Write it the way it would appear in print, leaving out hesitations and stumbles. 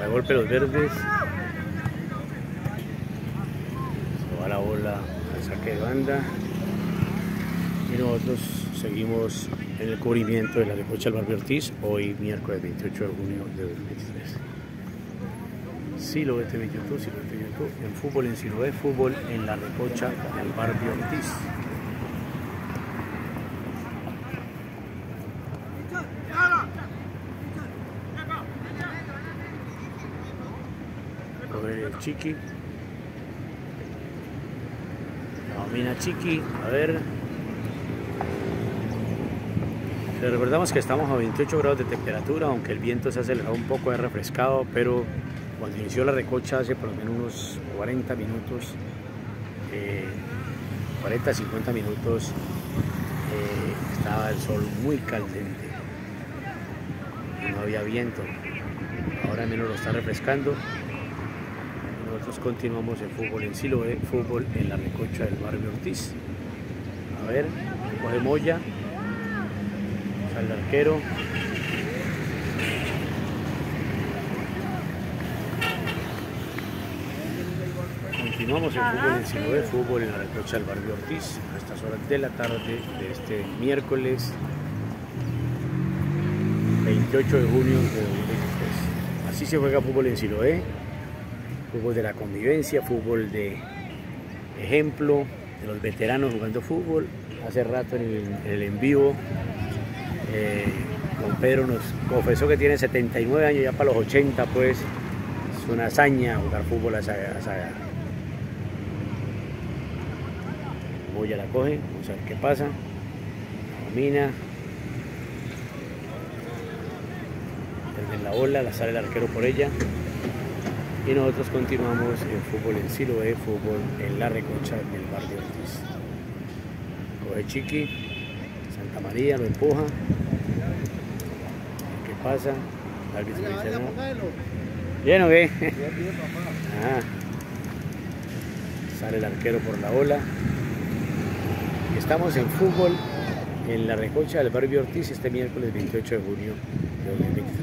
golpe los verdes. Se va la bola al saque de banda. Y nosotros seguimos en el cubrimiento de la recocha del Barrio Ortiz, hoy miércoles 28 de junio de 2023. Siloé TV YouTube, Siloé TV YouTube, en fútbol en Siloé, fútbol en la recocha del Barrio Ortiz. El Chiqui, domina Chiqui, a ver. Les recordamos que estamos a 28 grados de temperatura, aunque el viento se ha acelerado un poco, es refrescado, pero cuando inició la recocha hace por lo menos unos 40 minutos, 40-50 minutos, estaba el sol muy caliente, no había viento, ahora menos lo está refrescando. Nosotros continuamos el fútbol en Siloé, fútbol en la recocha del Barrio Ortiz. A ver, coge Moya, sale el arquero. Continuamos el fútbol en Siloé, fútbol en la recocha del Barrio Ortiz, a estas horas de la tarde de este miércoles 28 de junio de 2023. Así se juega fútbol en Siloé. Fútbol de la convivencia, fútbol de ejemplo, de los veteranos jugando fútbol. Hace rato en el en vivo, don Pedro nos confesó que tiene 79 años, ya para los 80, pues es una hazaña jugar fútbol a esa edad. Moya la coge, vamos a ver qué pasa. Domina. Desde la bola, la sale el arquero por ella. Y nosotros continuamos el fútbol en Siloé, fútbol en la recocha del Barrio Ortiz. Coge Chiqui, Santa María, lo empuja. ¿Qué pasa? El árbitro dice no. ¿Bien o qué? Bien, papá. Sale el arquero por la ola. Y estamos en fútbol en la recocha del Barrio Ortiz este miércoles 28 de junio de 2023.